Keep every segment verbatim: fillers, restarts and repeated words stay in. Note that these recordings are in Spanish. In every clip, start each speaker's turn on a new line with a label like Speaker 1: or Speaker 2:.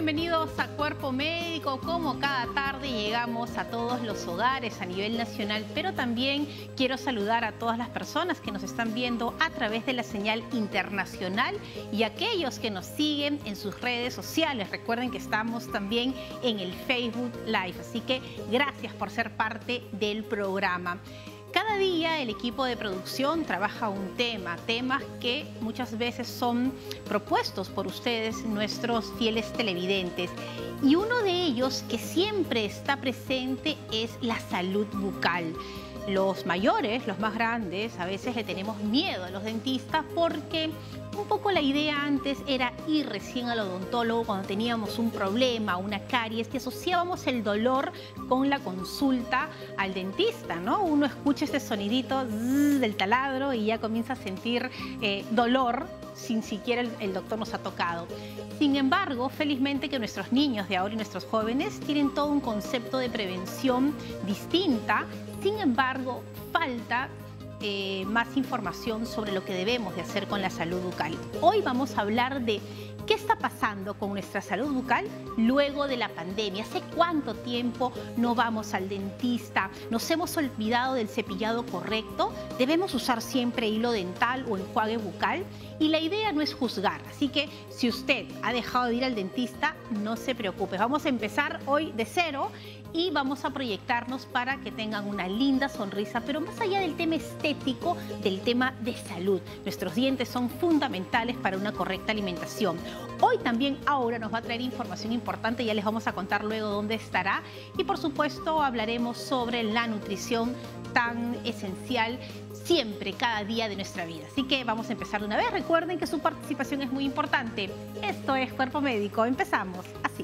Speaker 1: Bienvenidos a Cuerpo Médico. Como cada tarde llegamos a todos los hogares a nivel nacional, pero también quiero saludar a todas las personas que nos están viendo a través de la señal internacional y aquellos que nos siguen en sus redes sociales. Recuerden que estamos también en el Facebook Live, así que gracias por ser parte del programa. Cada día el equipo de producción trabaja un tema, temas que muchas veces son propuestos por ustedes, nuestros fieles televidentes. Y uno de ellos que siempre está presente es la salud bucal. Los mayores, los más grandes, a veces le tenemos miedo a los dentistas porque un poco la idea antes era ir recién al odontólogo cuando teníamos un problema, una caries, que asociábamos el dolor con la consulta al dentista, ¿no? Uno escucha ese sonidito zzz, del taladro y ya comienza a sentir eh, dolor sin siquiera el, el doctor nos ha tocado. Sin embargo, felizmente que nuestros niños de ahora y nuestros jóvenes tienen todo un concepto de prevención distinta. Sin embargo, falta eh, más información sobre lo que debemos de hacer con la salud bucal. Hoy vamos a hablar de qué está pasando con nuestra salud bucal luego de la pandemia. ¿Hace cuánto tiempo no vamos al dentista? ¿Nos hemos olvidado del cepillado correcto? ¿Debemos usar siempre hilo dental o enjuague bucal? Y la idea no es juzgar, así que si usted ha dejado de ir al dentista, no se preocupe. Vamos a empezar hoy de cero y vamos a proyectarnos para que tengan una linda sonrisa, pero más allá del tema estético, del tema de salud. Nuestros dientes son fundamentales para una correcta alimentación. Hoy también Aura nos va a traer información importante, ya les vamos a contar luego dónde estará. Y por supuesto hablaremos sobre la nutrición tan esencial siempre, cada día de nuestra vida. Así que vamos a empezar de una vez. Recuerden que su participación es muy importante. Esto es Cuerpo Médico. Empezamos así.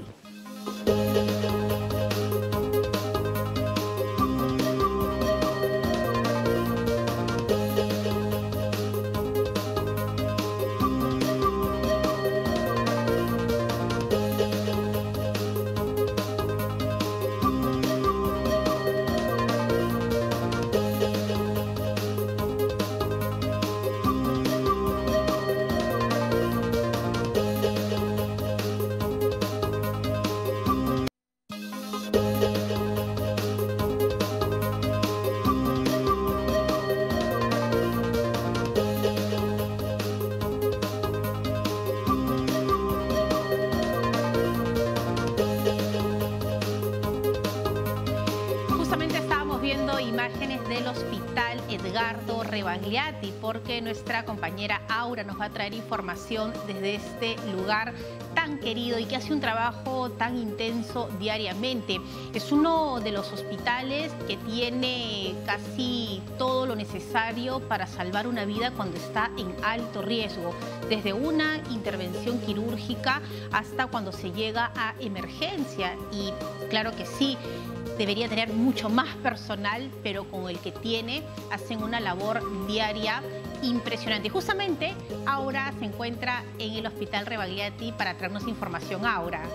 Speaker 1: Imágenes del Hospital Edgardo Rebagliati, porque nuestra compañera Aura nos va a traer información desde este lugar tan querido y que hace un trabajo tan intenso diariamente. Es uno de los hospitales que tiene casi todo lo necesario para salvar una vida cuando está en alto riesgo, desde una intervención quirúrgica hasta cuando se llega a emergencia. Y claro que sí, debería tener mucho más personal, pero con el que tiene hacen una labor diaria impresionante. Justamente Aura se encuentra en el Hospital Rebagliati para traernos información. Aura.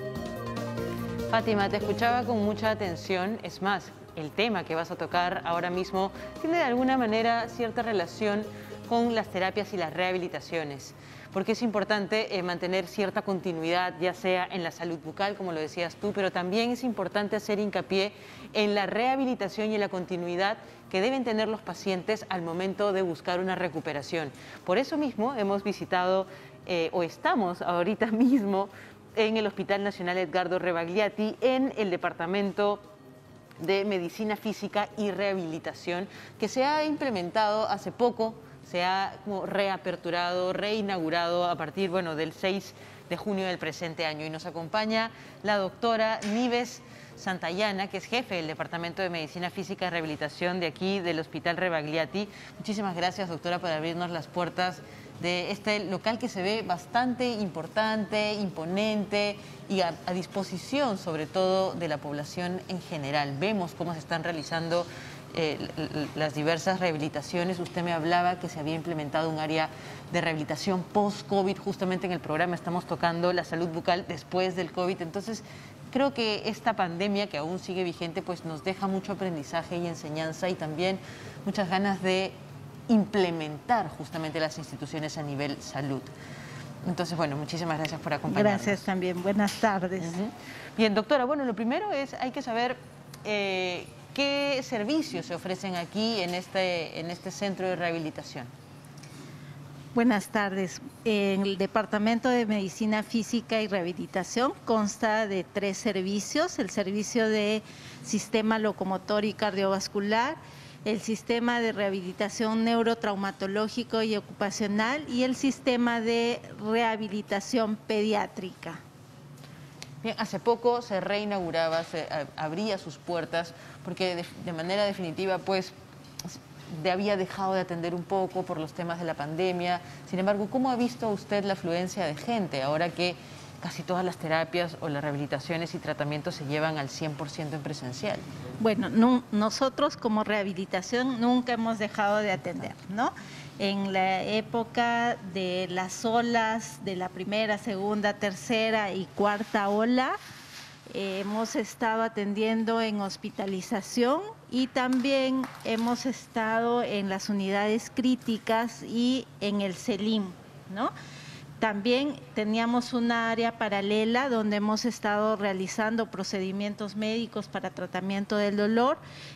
Speaker 2: Fátima, te escuchaba con mucha atención. Es más, el tema que vas a tocar ahora mismo tiene de alguna manera cierta relación con las terapias y las rehabilitaciones, porque es importante eh, mantener cierta continuidad, ya sea en la salud bucal, como lo decías tú, pero también es importante hacer hincapié en la rehabilitación y en la continuidad que deben tener los pacientes al momento de buscar una recuperación. Por eso mismo hemos visitado, eh, o estamos ahorita mismo, en el Hospital Nacional Edgardo Rebagliati, en el Departamento de Medicina Física y Rehabilitación, que se ha implementado hace poco, se ha como reaperturado, reinaugurado a partir, bueno, del seis de junio del presente año. Y nos acompaña la doctora Nives Santayana, que es jefe del Departamento de Medicina Física y Rehabilitación de aquí, del Hospital Rebagliati. Muchísimas gracias, doctora, por abrirnos las puertas de este local que se ve bastante importante, imponente y a, a disposición, sobre todo, de la población en general. Vemos cómo se están realizando Eh, las diversas rehabilitaciones. Usted me hablaba que se había implementado un área de rehabilitación post-COVID. Justamente en el programa estamos tocando la salud bucal después del COVID. Entonces, creo que esta pandemia que aún sigue vigente, pues nos deja mucho aprendizaje y enseñanza y también muchas ganas de implementar justamente las instituciones a nivel salud. Entonces, bueno, muchísimas gracias por acompañarnos.
Speaker 3: Gracias también. Buenas tardes.
Speaker 2: Uh-huh. Bien, doctora, bueno, lo primero es, hay que saber eh, qué servicios se ofrecen aquí en este, en este centro de rehabilitación.
Speaker 3: Buenas tardes. El Departamento de Medicina Física y Rehabilitación consta de tres servicios: el servicio de sistema locomotor y cardiovascular, el sistema de rehabilitación neurotraumatológico y ocupacional y el sistema de rehabilitación pediátrica.
Speaker 2: Bien, hace poco se reinauguraba, se abría sus puertas porque de, de manera definitiva pues de había dejado de atender un poco por los temas de la pandemia. Sin embargo, ¿cómo ha visto usted la afluencia de gente ahora que casi todas las terapias o las rehabilitaciones y tratamientos se llevan al cien por ciento en presencial?
Speaker 3: Bueno, no, nosotros como rehabilitación nunca hemos dejado de atender, ¿no? En la época de las olas de la primera, segunda, tercera y cuarta ola, eh, hemos estado atendiendo en hospitalización y también hemos estado en las unidades críticas y en el CELIM, ¿no? También teníamos una área paralela donde hemos estado realizando procedimientos médicos para tratamiento del dolor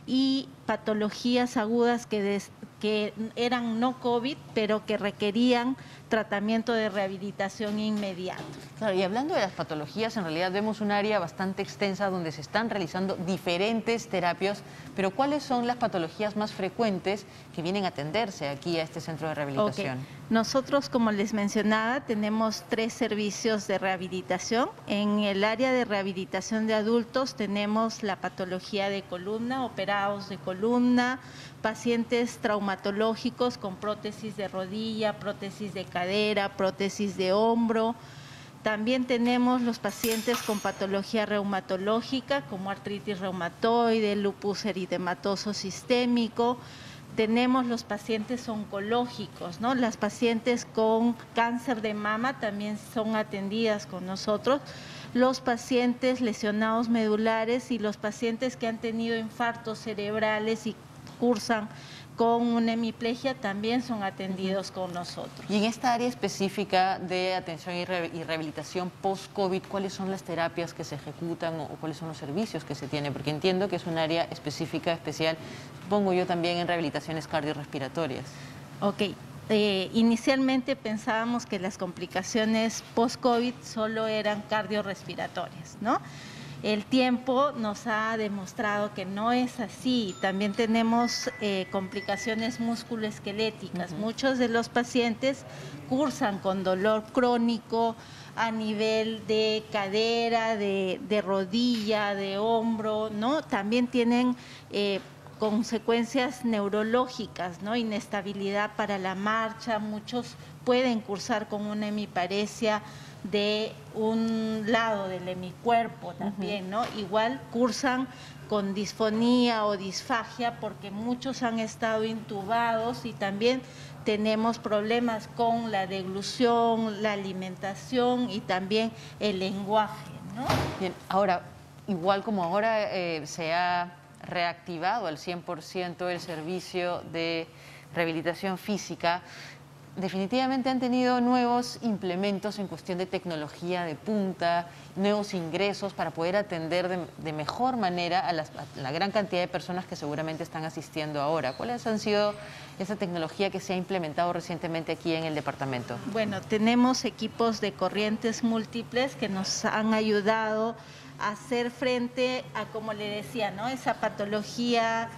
Speaker 3: y patologías agudas que, des, que eran no COVID, pero que requerían tratamiento de rehabilitación inmediato.
Speaker 2: Claro, y hablando de las patologías, en realidad vemos un área bastante extensa donde se están realizando diferentes terapias, pero ¿cuáles son las patologías más frecuentes que vienen a atenderse aquí a este centro de rehabilitación?
Speaker 3: Okay. Nosotros, como les mencionaba, tenemos tres servicios de rehabilitación. En el área de rehabilitación de adultos tenemos la patología de columna, operados de columna, pacientes traumatológicos con prótesis de rodilla, prótesis de cadera, prótesis de hombro. También tenemos los pacientes con patología reumatológica como artritis reumatoide, lupus eritematoso sistémico. Tenemos los pacientes oncológicos, ¿no? Las pacientes con cáncer de mama también son atendidas con nosotros. Los pacientes lesionados medulares y los pacientes que han tenido infartos cerebrales y cursan con una hemiplegia también son atendidos con nosotros.
Speaker 2: Y en esta área específica de atención y, re y rehabilitación post-COVID, ¿cuáles son las terapias que se ejecutan o, o cuáles son los servicios que se tienen? Porque entiendo que es un área específica, especial, supongo yo también en rehabilitaciones cardiorrespiratorias.
Speaker 3: Ok. Eh, inicialmente pensábamos que las complicaciones post-COVID solo eran cardiorrespiratorias, ¿no? El tiempo nos ha demostrado que no es así. También tenemos eh, complicaciones musculoesqueléticas. Uh-huh. Muchos de los pacientes cursan con dolor crónico a nivel de cadera, de, de rodilla, de hombro, ¿no? También tienen eh, consecuencias neurológicas, ¿no? Inestabilidad para la marcha. Muchos pueden cursar con una hemiparesia de un lado del hemicuerpo también, ¿no? Igual cursan con disfonía o disfagia porque muchos han estado intubados y también tenemos problemas con la deglución, la alimentación y también el lenguaje, ¿no?
Speaker 2: Bien, ahora, igual como ahora eh, se ha reactivado al cien por ciento el servicio de rehabilitación física, definitivamente han tenido nuevos implementos en cuestión de tecnología de punta, nuevos ingresos para poder atender de, de mejor manera a, las, a la gran cantidad de personas que seguramente están asistiendo ahora. ¿Cuáles han sido esa tecnología que se ha implementado recientemente aquí en el departamento?
Speaker 3: Bueno, tenemos equipos de corrientes múltiples que nos han ayudado a hacer frente a, como le decía, ¿no? Esa patología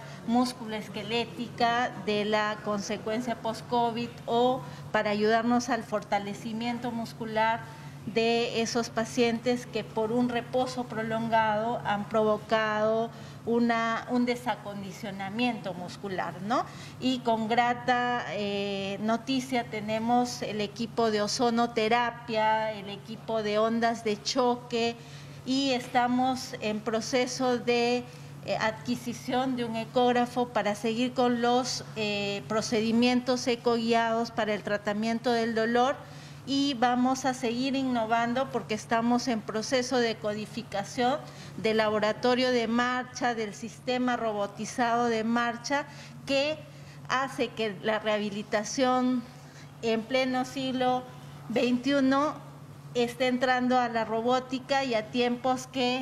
Speaker 3: musculoesquelética de la consecuencia post-COVID o para ayudarnos al fortalecimiento muscular de esos pacientes que por un reposo prolongado han provocado una, un desacondicionamiento muscular, ¿no? Y con grata eh, noticia tenemos el equipo de ozonoterapia, el equipo de ondas de choque y estamos en proceso de Eh, adquisición de un ecógrafo para seguir con los eh, procedimientos ecoguiados para el tratamiento del dolor y vamos a seguir innovando porque estamos en proceso de codificación del laboratorio de marcha, del sistema robotizado de marcha que hace que la rehabilitación en pleno siglo veintiuno está entrando a la robótica y a tiempos que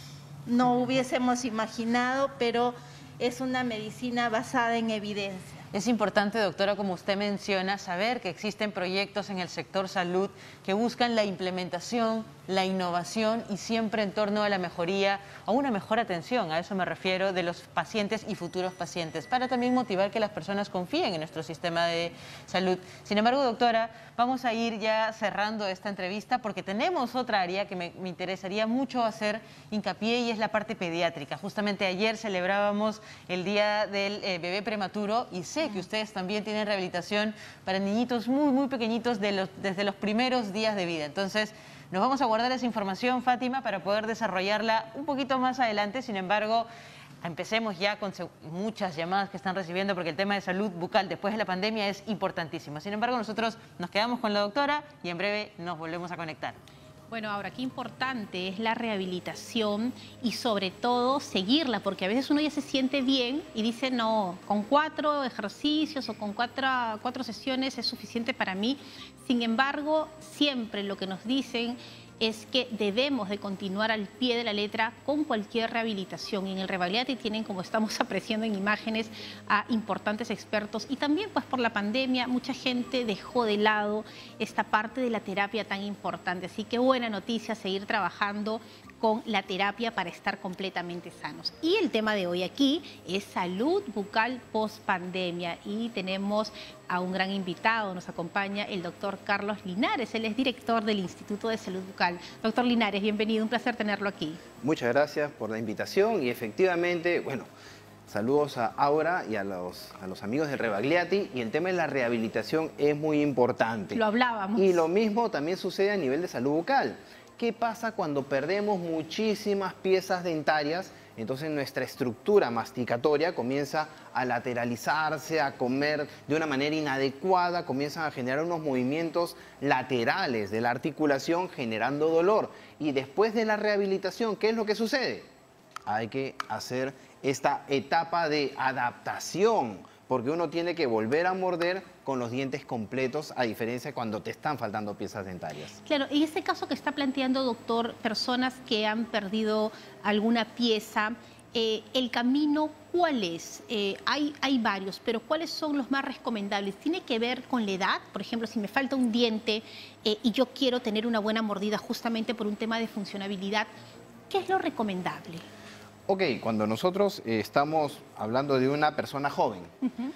Speaker 3: no hubiésemos imaginado, pero es una medicina basada en evidencia.
Speaker 2: Es importante, doctora, como usted menciona, saber que existen proyectos en el sector salud que buscan la implementación, la innovación y siempre en torno a la mejoría o una mejor atención, a eso me refiero, de los pacientes y futuros pacientes, para también motivar que las personas confíen en nuestro sistema de salud. Sin embargo, doctora, vamos a ir ya cerrando esta entrevista porque tenemos otra área que me, me interesaría mucho hacer hincapié y es la parte pediátrica. Justamente ayer celebrábamos el Día del eh, Bebé Prematuro y sé que ustedes también tienen rehabilitación para niñitos muy, muy pequeñitos de los, desde los primeros días de vida. Entonces, nos vamos a guardar esa información, Fátima, para poder desarrollarla un poquito más adelante. Sin embargo, empecemos ya con muchas llamadas que están recibiendo porque el tema de salud bucal después de la pandemia es importantísimo. Sin embargo, nosotros nos quedamos con la doctora y en breve nos volvemos a conectar.
Speaker 1: Bueno, ahora, qué importante es la rehabilitación y sobre todo seguirla, porque a veces uno ya se siente bien y dice, no, con cuatro ejercicios o con cuatro, cuatro sesiones es suficiente para mí. Sin embargo, siempre lo que nos dicen es que debemos de continuar al pie de la letra con cualquier rehabilitación. Y en el Revagliati tienen, como estamos apreciando en imágenes, a importantes expertos. Y también, pues, por la pandemia, mucha gente dejó de lado esta parte de la terapia tan importante. Así que buena noticia, seguir trabajando con la terapia para estar completamente sanos. Y el tema de hoy aquí es salud bucal post pandemia y tenemos a un gran invitado, nos acompaña el doctor Carlos Linares, él es director del Instituto de Salud Bucal. Doctor Linares, bienvenido, un placer tenerlo aquí.
Speaker 4: Muchas gracias por la invitación y efectivamente, bueno, saludos a Aura y a los, a los amigos de Revagliati, y el tema de la rehabilitación es muy importante.
Speaker 1: Lo hablábamos.
Speaker 4: Y lo mismo también sucede a nivel de salud bucal. ¿Qué pasa cuando perdemos muchísimas piezas dentarias? Entonces nuestra estructura masticatoria comienza a lateralizarse, a comer de una manera inadecuada, comienzan a generar unos movimientos laterales de la articulación generando dolor. Y después de la rehabilitación, ¿qué es lo que sucede? Hay que hacer esta etapa de adaptación, porque uno tiene que volver a morder con los dientes completos, a diferencia de cuando te están faltando piezas dentarias.
Speaker 1: Claro, en este caso que está planteando, doctor, personas que han perdido alguna pieza, eh, ¿el camino cuál es? Eh, hay, hay varios, pero ¿cuáles son los más recomendables? ¿Tiene que ver con la edad? Por ejemplo, si me falta un diente eh, y yo quiero tener una buena mordida justamente por un tema de funcionabilidad, ¿qué es lo recomendable?
Speaker 4: Ok, cuando nosotros eh, estamos hablando de una persona joven, uh-huh.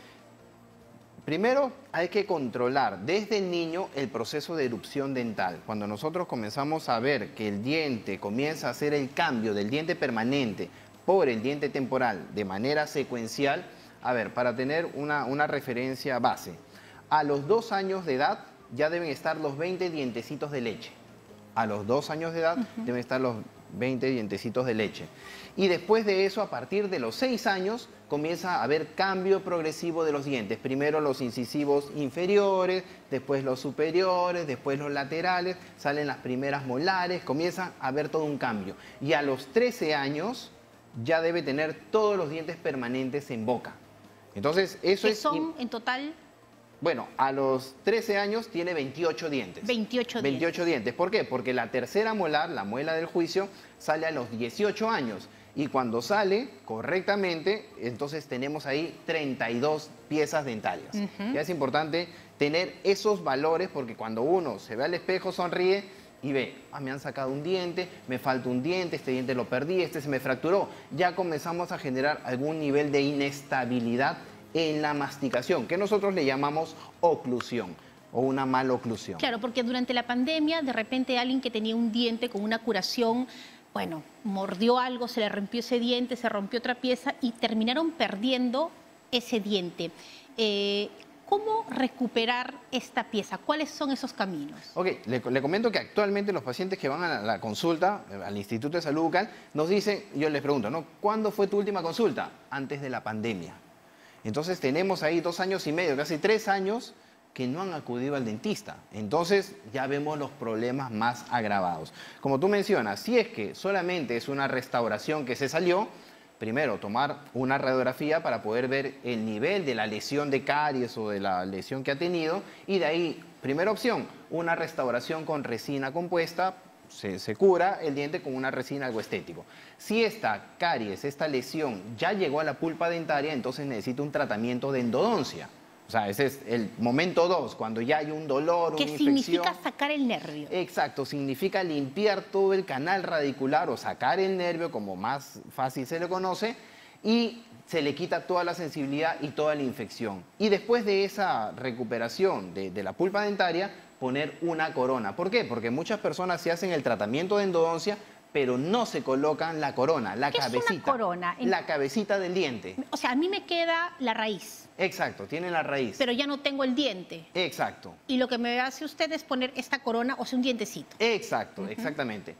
Speaker 4: Primero hay que controlar desde el niño el proceso de erupción dental. Cuando nosotros comenzamos a ver que el diente comienza a hacer el cambio del diente permanente por el diente temporal de manera secuencial, a ver, para tener una, una referencia base, a los dos años de edad ya deben estar los veinte dientecitos de leche. A los dos años de edad uh-huh. deben estar los veinte dientecitos de leche. Y después de eso, a partir de los seis años, comienza a haber cambio progresivo de los dientes. Primero los incisivos inferiores, después los superiores, después los laterales, salen las primeras molares, comienza a haber todo un cambio. Y a los trece años ya debe tener todos los dientes permanentes en boca. Entonces, eso
Speaker 1: ¿Qué
Speaker 4: es...
Speaker 1: son en total?
Speaker 4: Bueno, a los trece años tiene veintiocho dientes.
Speaker 1: veintiocho dientes.
Speaker 4: veintiocho dientes. ¿Por qué? Porque la tercera molar, la muela del juicio, sale a los dieciocho años. Y cuando sale correctamente, entonces tenemos ahí treinta y dos piezas dentarias. Uh-huh. Ya es importante tener esos valores porque cuando uno se ve al espejo, sonríe y ve, ah, me han sacado un diente, me falta un diente, este diente lo perdí, este se me fracturó. Ya comenzamos a generar algún nivel de inestabilidad en la masticación, que nosotros le llamamos oclusión o una maloclusión.
Speaker 1: Claro, porque durante la pandemia, de repente alguien que tenía un diente con una curación, bueno, mordió algo, se le rompió ese diente, se rompió otra pieza y terminaron perdiendo ese diente. Eh, ¿Cómo recuperar esta pieza? ¿Cuáles son esos caminos?
Speaker 4: Ok, le, le comento que actualmente los pacientes que van a la, la consulta, al Instituto de Salud Bucal, nos dicen, yo les pregunto, ¿no? ¿Cuándo fue tu última consulta? Antes de la pandemia. Entonces tenemos ahí dos años y medio, casi tres años, que no han acudido al dentista. Entonces ya vemos los problemas más agravados. Como tú mencionas, si es que solamente es una restauración que se salió, primero tomar una radiografía para poder ver el nivel de la lesión de caries o de la lesión que ha tenido y de ahí Primera opción, una restauración con resina compuesta. Se, se cura el diente con una resina, algo estético. Si esta caries, esta lesión ya llegó a la pulpa dentaria, entonces necesita un tratamiento de endodoncia. O sea, ese es el momento dos, cuando ya hay un dolor, una infección.
Speaker 1: ¿Qué significa sacar el nervio?
Speaker 4: Exacto, significa limpiar todo el canal radicular o sacar el nervio, como más fácil se le conoce, y se le quita toda la sensibilidad y toda la infección. Y después de esa recuperación de, de la pulpa dentaria, poner una corona. ¿Por qué? Porque muchas personas se hacen el tratamiento de endodoncia, pero no se colocan la corona, la
Speaker 1: ¿Qué
Speaker 4: cabecita.
Speaker 1: es una corona? En...
Speaker 4: La cabecita del diente.
Speaker 1: O sea, a mí me queda la raíz.
Speaker 4: Exacto, tiene la raíz.
Speaker 1: Pero ya no tengo el diente.
Speaker 4: Exacto.
Speaker 1: Y lo que me hace usted es poner esta corona, o sea, un dientecito.
Speaker 4: Exacto, uh-huh. exactamente.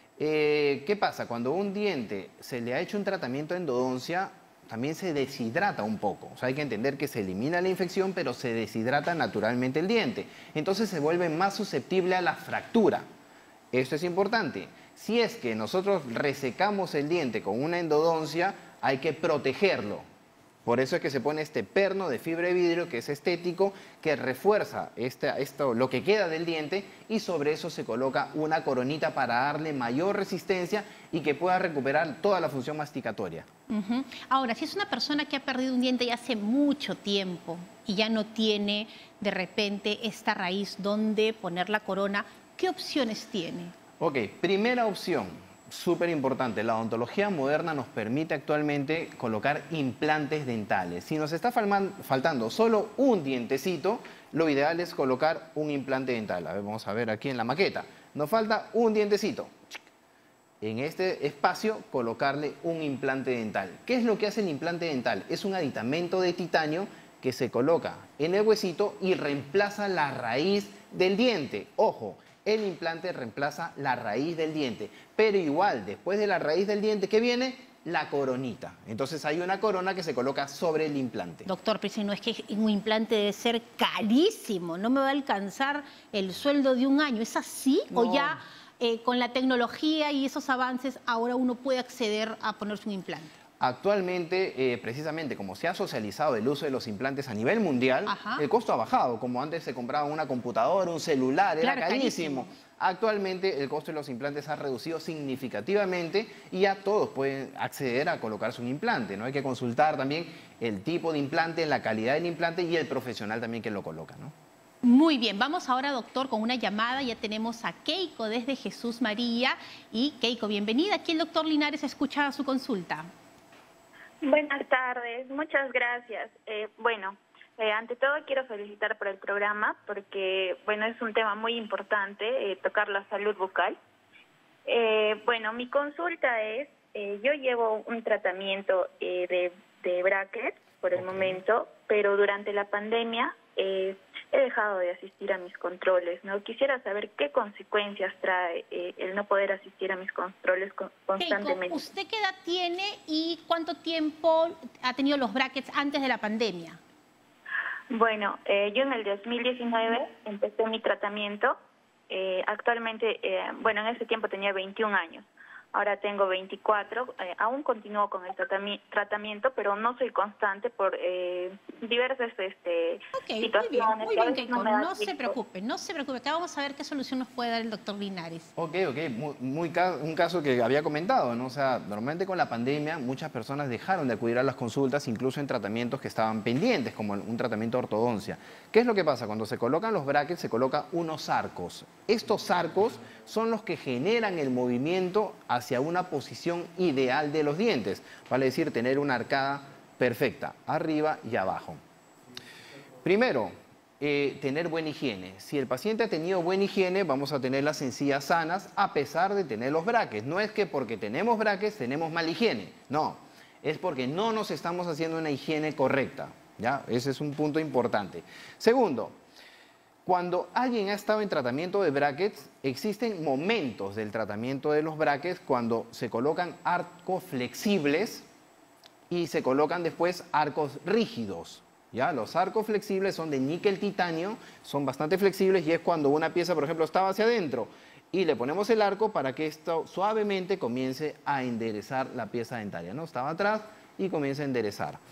Speaker 4: Eh, ¿Qué pasa? Cuando un diente se le ha hecho un tratamiento de endodoncia, también se deshidrata un poco. O sea, hay que entender que se elimina la infección, pero se deshidrata naturalmente el diente. Entonces se vuelve más susceptible a la fractura. Esto es importante. Si es que nosotros resecamos el diente con una endodoncia, hay que protegerlo. Por eso es que se pone este perno de fibra de vidrio, que es estético, que refuerza este, esto, lo que queda del diente, y sobre eso se coloca una coronita para darle mayor resistencia y que pueda recuperar toda la función masticatoria.
Speaker 1: Uh-huh. Ahora, si es una persona que ha perdido un diente ya hace mucho tiempo y ya no tiene de repente esta raíz donde poner la corona, ¿qué opciones tiene?
Speaker 4: Ok, primera opción. Súper importante, la odontología moderna nos permite actualmente colocar implantes dentales. Si nos está faltando solo un dientecito, lo ideal es colocar un implante dental. A ver, vamos a ver aquí en la maqueta. Nos falta un dientecito. En este espacio, colocarle un implante dental. ¿Qué es lo que hace el implante dental? Es un aditamento de titanio que se coloca en el huesito y reemplaza la raíz del diente. Ojo, el implante reemplaza la raíz del diente, pero igual, después de la raíz del diente, ¿qué viene? La coronita. Entonces hay una corona que se coloca sobre el implante.
Speaker 1: Doctor, pero si no es que un implante debe ser carísimo, no me va a alcanzar el sueldo de un año, ¿es así?
Speaker 4: No.
Speaker 1: ¿O ya eh, con la tecnología y esos avances ahora uno puede acceder a ponerse un implante?
Speaker 4: Actualmente, eh, precisamente como se ha socializado el uso de los implantes a nivel mundial, Ajá. el costo ha bajado. Como antes se compraba una computadora, un celular, era claro, carísimo. carísimo. Actualmente el costo de los implantes ha reducido significativamente y ya todos pueden acceder a colocarse un implante, ¿no? Hay que consultar también el tipo de implante, la calidad del implante y el profesional también que lo coloca, ¿no?
Speaker 1: Muy bien, vamos ahora, doctor, con una llamada. Ya tenemos a Keiko desde Jesús María. Y Keiko, bienvenida. Aquí el doctor Linares escucha su consulta.
Speaker 5: Buenas tardes, muchas gracias. Eh, bueno, eh, ante todo quiero felicitar por el programa porque, bueno, es un tema muy importante, eh, tocar la salud bucal. Eh, bueno, mi consulta es, eh, yo llevo un tratamiento eh, de, de brackets por el okay. momento, pero durante la pandemia eh, he dejado de asistir a mis controles, ¿no? Quisiera saber qué consecuencias trae eh, el no poder asistir a mis controles con, constantemente.
Speaker 1: Keiko, ¿usted qué edad tiene y cuánto tiempo ha tenido los brackets antes de la pandemia?
Speaker 5: Bueno, eh, yo en el dos mil diecinueve empecé mi tratamiento. Eh, actualmente, eh, bueno, en ese tiempo tenía veintiún años. Ahora tengo veinticuatro, eh, aún continúo con el tratami tratamiento, pero no soy constante por eh, diversas este,
Speaker 1: okay,
Speaker 5: situaciones.
Speaker 1: Muy bien, muy bien, Keiko, no, no se preocupe, no se preocupe. Acá vamos a ver qué solución nos puede dar el doctor Linares.
Speaker 4: Ok, ok, muy, muy ca un caso que había comentado, ¿no? O sea, normalmente con la pandemia muchas personas dejaron de acudir a las consultas, incluso en tratamientos que estaban pendientes, como un tratamiento de ortodoncia. ¿Qué es lo que pasa? Cuando se colocan los brackets, se colocan unos arcos. Estos arcos son los que generan el movimiento hacia una posición ideal de los dientes, vale decir, tener una arcada perfecta, arriba y abajo. Primero, eh, tener buena higiene. Si el paciente ha tenido buena higiene, vamos a tener las encías sanas a pesar de tener los brackets. No es que porque tenemos brackets tenemos mala higiene, no, es porque no nos estamos haciendo una higiene correcta, ¿ya? Ese es un punto importante. Segundo, cuando alguien ha estado en tratamiento de brackets, existen momentos del tratamiento de los brackets cuando se colocan arcos flexibles y se colocan después arcos rígidos. ¿Ya? Los arcos flexibles son de níquel titanio, son bastante flexibles y es cuando una pieza, por ejemplo, estaba hacia adentro y le ponemos el arco para que esto suavemente comience a enderezar la pieza dentaria, ¿no? Estaba atrás y comienza a enderezar.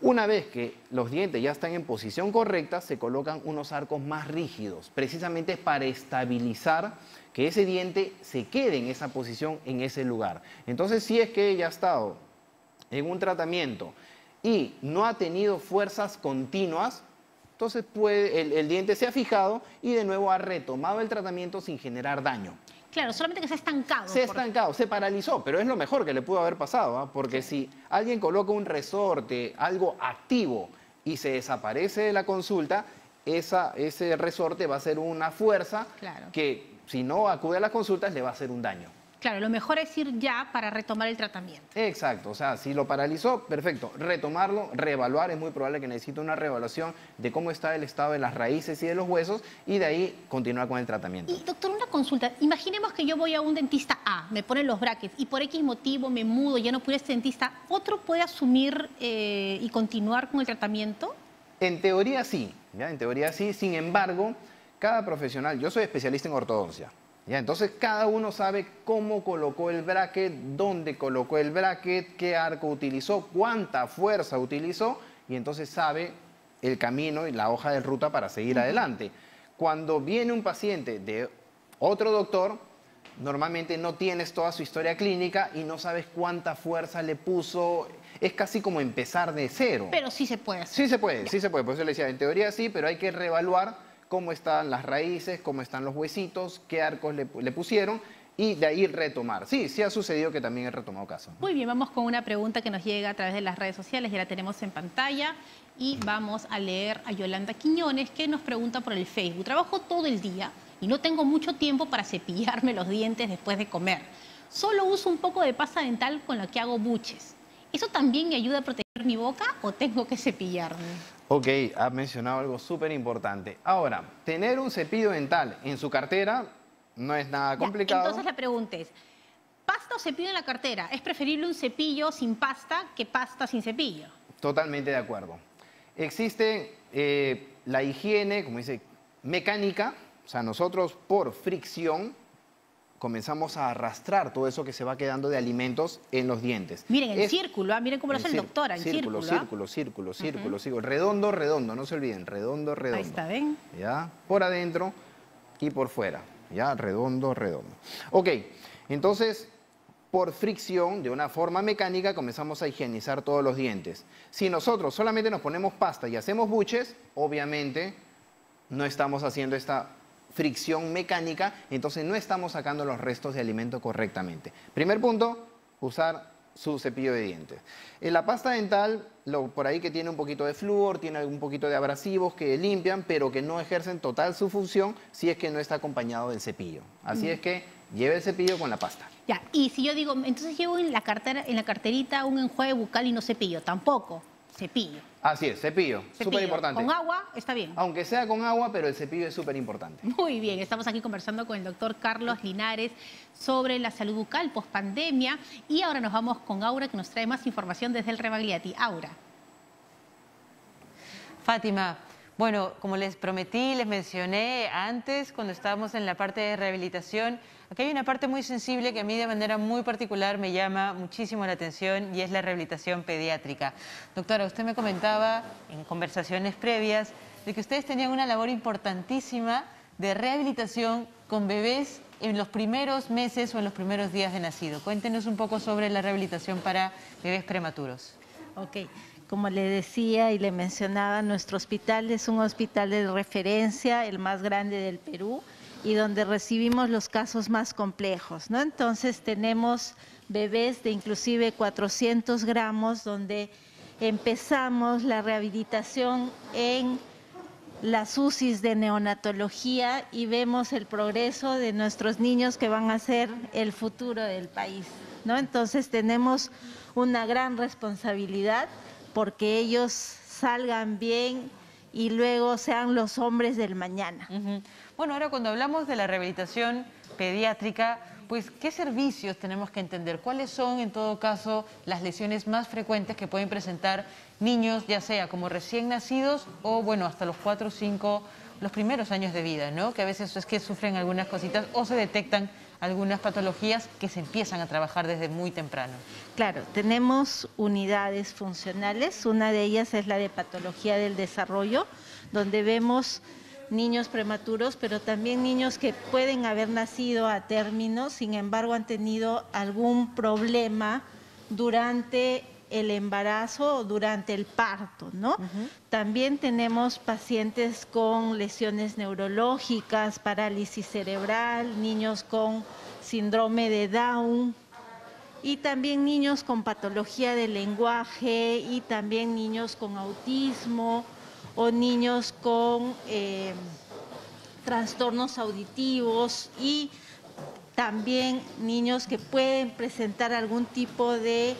Speaker 4: Una vez que los dientes ya están en posición correcta, se colocan unos arcos más rígidos, precisamente para estabilizar que ese diente se quede en esa posición, en ese lugar. Entonces, si es que ella ha estado en un tratamiento y no ha tenido fuerzas continuas, entonces puede, el, el diente se ha fijado y de nuevo ha retomado el tratamiento sin generar daño.
Speaker 1: Claro, solamente que se ha estancado.
Speaker 4: Se ha
Speaker 1: por...
Speaker 4: estancado, se paralizó, pero es lo mejor que le pudo haber pasado, ¿eh? Porque si alguien coloca un resorte, algo activo, y se desaparece de la consulta, esa, ese resorte va a ser una fuerza
Speaker 1: Claro.
Speaker 4: que si no acude a las consultas le va a hacer un daño.
Speaker 1: Claro, lo mejor es ir ya para retomar el tratamiento.
Speaker 4: Exacto, o sea, si lo paralizó, perfecto. Retomarlo, reevaluar, es muy probable que necesite una reevaluación de cómo está el estado de las raíces y de los huesos y de ahí continuar con el tratamiento.
Speaker 1: Y doctor, una consulta. Imaginemos que yo voy a un dentista A, me ponen los brackets y por X motivo me mudo, ya no pude este dentista. ¿Otro puede asumir eh, y continuar con el tratamiento?
Speaker 4: En teoría sí, ¿ya? En teoría sí, sin embargo, cada profesional, yo soy especialista en ortodoncia, ¿ya? Entonces cada uno sabe cómo colocó el bracket, dónde colocó el bracket, qué arco utilizó, cuánta fuerza utilizó y entonces sabe el camino y la hoja de ruta para seguir uh-huh. adelante. Cuando viene un paciente de otro doctor, normalmente no tienes toda su historia clínica y no sabes cuánta fuerza le puso. Es casi como empezar de cero.
Speaker 1: Pero sí se puede hacer.
Speaker 4: Sí se puede,
Speaker 1: ya.
Speaker 4: sí se puede. Por eso le decía, en teoría sí, pero hay que reevaluar cómo están las raíces, cómo están los huesitos, qué arcos le, le pusieron y de ahí retomar. Sí, sí ha sucedido que también he retomado casos.
Speaker 1: Muy bien, vamos con una pregunta que nos llega a través de las redes sociales, ya la tenemos en pantalla y vamos a leer a Yolanda Quiñones que nos pregunta por el Facebook. Trabajo todo el día y no tengo mucho tiempo para cepillarme los dientes después de comer. Solo uso un poco de pasta dental con la que hago buches. ¿Eso también me ayuda a proteger mi boca o tengo que cepillarme?
Speaker 4: Ok, has mencionado algo súper importante. Ahora, tener un cepillo dental en su cartera no es nada complicado.
Speaker 1: Ya, entonces la pregunta es, ¿pasta o cepillo en la cartera? ¿Es preferible un cepillo sin pasta que pasta sin cepillo?
Speaker 4: Totalmente de acuerdo. Existe eh, la higiene, como dice, mecánica. O sea, nosotros por fricción comenzamos a arrastrar todo eso que se va quedando de alimentos en los dientes.
Speaker 1: Miren, el
Speaker 4: es,
Speaker 1: círculo, ¿eh? Miren cómo lo hace el doctor, el
Speaker 4: círculo.
Speaker 1: círculo,
Speaker 4: Círculo, círculo, círculo, uh-huh. círculo. Redondo, redondo, no se olviden, redondo, redondo.
Speaker 1: Ahí está, ¿ven?
Speaker 4: ¿Ya? Por adentro y por fuera. ¿Ya? Redondo, redondo. Ok, entonces, por fricción, de una forma mecánica, comenzamos a higienizar todos los dientes. Si nosotros solamente nos ponemos pasta y hacemos buches, obviamente no estamos haciendo esta fricción mecánica, entonces no estamos sacando los restos de alimento correctamente. Primer punto, usar su cepillo de dientes. En la pasta dental, lo, por ahí que tiene un poquito de flúor, tiene un poquito de abrasivos que limpian, pero que no ejercen total su función si es que no está acompañado del cepillo. Así mm. es que lleve el cepillo con la pasta.
Speaker 1: Ya, y si yo digo, entonces llevo en la cartera, en la carterita un enjuague bucal y no cepillo, tampoco, cepillo.
Speaker 4: Así es, cepillo, súper importante.
Speaker 1: ¿Con agua? Está bien.
Speaker 4: Aunque sea con agua, pero el cepillo es súper importante.
Speaker 1: Muy bien, estamos aquí conversando con el doctor Carlos Linares sobre la salud bucal post-pandemia y ahora nos vamos con Aura que nos trae más información desde el Rebagliati. Aura.
Speaker 2: Fátima, bueno, como les prometí, les mencioné antes cuando estábamos en la parte de rehabilitación, aquí hay una parte muy sensible que a mí de manera muy particular me llama muchísimo la atención y es la rehabilitación pediátrica. Doctora, usted me comentaba en conversaciones previas de que ustedes tenían una labor importantísima de rehabilitación con bebés en los primeros meses o en los primeros días de nacido. Cuéntenos un poco sobre la rehabilitación para bebés prematuros.
Speaker 3: Ok. Como le decía y le mencionaba, nuestro hospital es un hospital de referencia, el más grande del Perú, y donde recibimos los casos más complejos, ¿no? Entonces tenemos bebés de inclusive cuatrocientos gramos, donde empezamos la rehabilitación en las U C Is de neonatología y vemos el progreso de nuestros niños que van a ser el futuro del país, ¿no? Entonces tenemos una gran responsabilidad porque ellos salgan bien y luego sean los hombres del mañana.
Speaker 2: Uh-huh. Bueno, ahora cuando hablamos de la rehabilitación pediátrica, pues, ¿qué servicios tenemos que entender? ¿Cuáles son, en todo caso, las lesiones más frecuentes que pueden presentar niños, ya sea como recién nacidos o, bueno, hasta los cuatro o cinco, los primeros años de vida, ¿no? Que a veces es que sufren algunas cositas o se detectan algunas patologías que se empiezan a trabajar desde muy temprano.
Speaker 3: Claro, tenemos unidades funcionales, una de ellas es la de patología del desarrollo, donde vemos niños prematuros, pero también niños que pueden haber nacido a término, sin embargo han tenido algún problema durante el embarazo o durante el parto, ¿no? Uh-huh. También tenemos pacientes con lesiones neurológicas, parálisis cerebral, niños con síndrome de Down y también niños con patología del lenguaje y también niños con autismo o niños con eh, trastornos auditivos y también niños que pueden presentar algún tipo de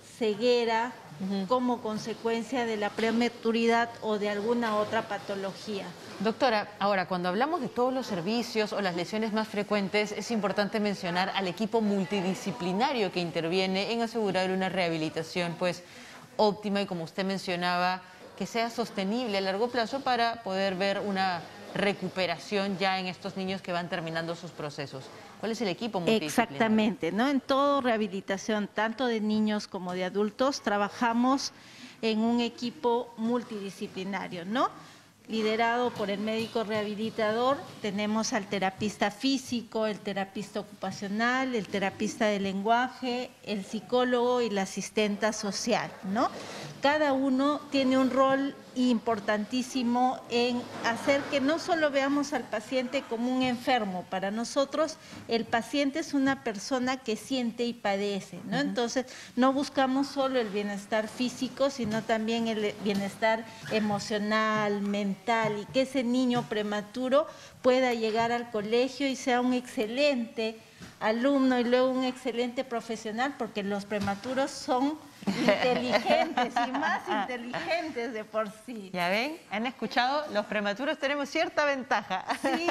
Speaker 3: ceguera uh-huh. como consecuencia de la prematuridad o de alguna otra patología.
Speaker 2: Doctora, ahora cuando hablamos de todos los servicios o las lesiones más frecuentes, es importante mencionar al equipo multidisciplinario que interviene en asegurar una rehabilitación pues óptima y, como usted mencionaba, que sea sostenible a largo plazo para poder ver una recuperación ya en estos niños que van terminando sus procesos. ¿Cuál es el equipo multidisciplinario?
Speaker 3: Exactamente, ¿no? En toda rehabilitación, tanto de niños como de adultos, trabajamos en un equipo multidisciplinario, ¿no? Liderado por el médico rehabilitador, tenemos al terapista físico, el terapista ocupacional, el terapista de lenguaje, el psicólogo y la asistenta social, ¿no? Cada uno tiene un rol importantísimo en hacer que no solo veamos al paciente como un enfermo. Para nosotros el paciente es una persona que siente y padece, ¿no? Uh-huh. Entonces no buscamos solo el bienestar físico, sino también el bienestar emocional, mental, y que ese niño prematuro pueda llegar al colegio y sea un excelente alumno y luego un excelente profesional, porque los prematuros son inteligentes y más inteligentes de por sí.
Speaker 2: ¿Ya ven? ¿Han escuchado? Los prematuros tenemos cierta ventaja.
Speaker 3: Sí,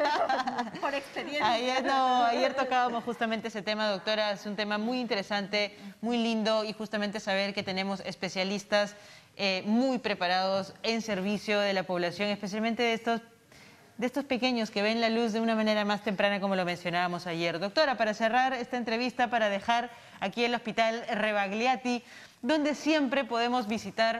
Speaker 3: por experiencia.
Speaker 2: Ayer, no, ayer tocábamos justamente ese tema, doctora. Es un tema muy interesante, muy lindo, y justamente saber que tenemos especialistas eh, muy preparados en servicio de la población, especialmente de estos de estos pequeños que ven la luz de una manera más temprana, como lo mencionábamos ayer. Doctora, para cerrar esta entrevista, para dejar aquí el Hospital Rebagliati, donde siempre podemos visitar